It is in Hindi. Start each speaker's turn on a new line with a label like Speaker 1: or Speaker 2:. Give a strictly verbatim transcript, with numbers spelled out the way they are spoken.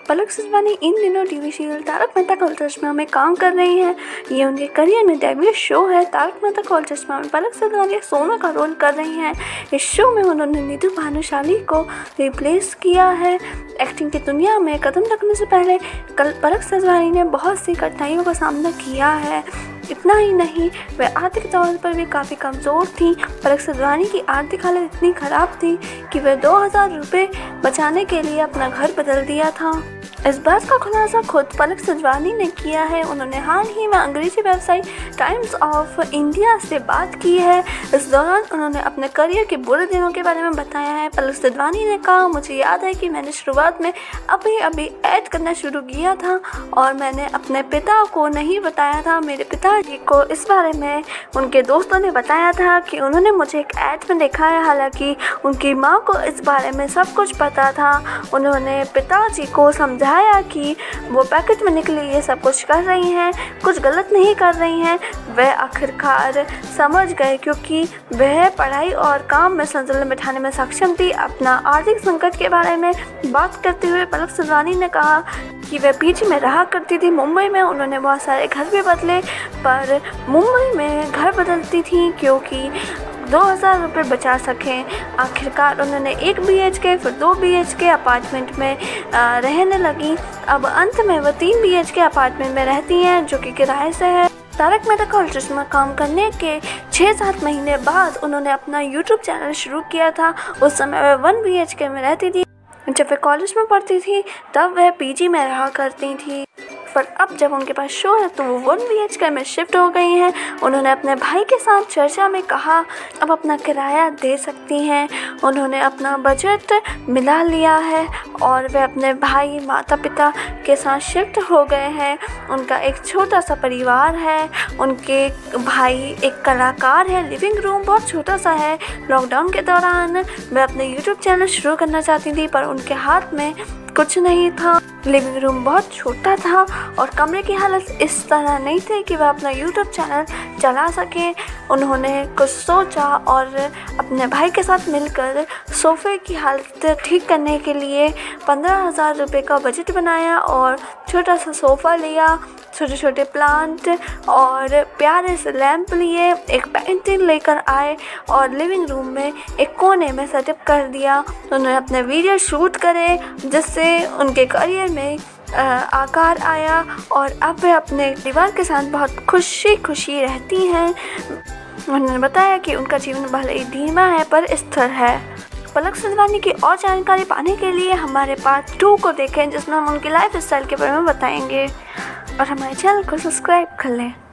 Speaker 1: पलक सजवानी इन दिनों टीवी सीरियल तारक मेहता का उल्टा चश्मा में काम कर रही हैं। ये उनके करियर में डेब्यू शो है। तारक मेहता का उल्टा चश्मा में पलक सजवानी सोनू का रोल कर रही हैं। इस शो में उन्होंने नीतू भानुशाली को रिप्लेस किया है। एक्टिंग की दुनिया में कदम रखने से पहले कल पलक सजवानी ने बहुत सी कठिनाइयों का सामना किया है। इतना ही नहीं, वह आर्थिक तौर पर भी काफ़ी कमज़ोर थी। पलक सजवानी की आर्थिक हालत इतनी ख़राब थी कि वह दो हज़ार रुपये बचाने के लिए अपना घर बदल दिया था। इस बात का खुलासा खुद पलक सजवानी ने किया है। उन्होंने हाल ही में अंग्रेजी वेबसाइट टाइम्स ऑफ इंडिया से बात की है। इस दौरान उन्होंने अपने करियर के बुरे दिनों के बारे में बताया है। पलक सजवानी ने कहा, मुझे याद है कि मैंने शुरुआत में अभी अभी ऐड करना शुरू किया था और मैंने अपने पिता को नहीं बताया था। मेरे पिताजी को इस बारे में उनके दोस्तों ने बताया था कि उन्होंने मुझे एक ऐड में देखा है। हालांकि उनकी माँ को इस बारे में सब कुछ पता था। उन्होंने पिताजी को समझाया कि वो पैकेट में निकले ये सब कुछ कर रही हैं, कुछ गलत नहीं कर रही हैं। वह आखिरकार समझ गए क्योंकि वह पढ़ाई और काम में संतुलन बिठाने में सक्षम थी। अपना आर्थिक संकट के बारे में बात करते हुए पलक सजवानी ने कहा कि वह पीजी में रहा करती थी। मुंबई में उन्होंने बहुत सारे घर भी बदले, पर मुंबई में घर बदलती थी क्योंकि दो हज़ार रुपये बचा सकें। आखिरकार उन्होंने एक बी एच के फिर दो बी एच के अपार्टमेंट में आ, रहने लगी। अब अंत में वो तीन बी एच के अपार्टमेंट में रहती हैं जो कि किराए से है। तारक मेहता का उल्टा चश्मा काम करने के छः सात महीने बाद उन्होंने अपना यूट्यूब चैनल शुरू किया था। उस समय वह वन बी एच के में रहती थी। जब वह कॉलेज में पढ़ती थी तब वह पीजी में रहा करती थी, पर अब जब उनके पास शो है तो वो वन बी एच के में शिफ्ट हो गई हैं। उन्होंने अपने भाई के साथ चर्चा में कहा अब अपना किराया दे सकती हैं। उन्होंने अपना बजट मिला लिया है और वे अपने भाई माता पिता के साथ शिफ्ट हो गए हैं। उनका एक छोटा सा परिवार है। उनके भाई एक कलाकार है। लिविंग रूम बहुत छोटा सा है। लॉकडाउन के दौरान वे अपने यूट्यूब चैनल शुरू करना चाहती थी पर उनके हाथ में कुछ नहीं था। लिविंग रूम बहुत छोटा था और कमरे की हालत इस तरह नहीं थी कि वह अपना यूट्यूब चैनल चला सकें। उन्होंने कुछ सोचा और अपने भाई के साथ मिलकर सोफ़े की हालत ठीक करने के लिए पंद्रह हज़ार रुपये का बजट बनाया और छोटा सा सोफ़ा लिया, छोटे छोटे प्लांट और प्यारे से लैंप लिए, एक पेंटिंग लेकर आए और लिविंग रूम में एक कोने में सेटअप कर दिया। उन्होंने अपने वीडियो शूट करे जिससे उनके करियर में आ, आकार आया और अब वे अपने परिवार के साथ बहुत खुशी खुशी रहती हैं। उन्होंने बताया कि उनका जीवन भले ही धीमा है पर स्थिर है। पलक सजवानी की और जानकारी पाने के लिए हमारे पार्ट टू को देखें जिसमें हम उनकी लाइफ स्टाइल के बारे में बताएंगे और हमारे चैनल को सब्सक्राइब कर लें।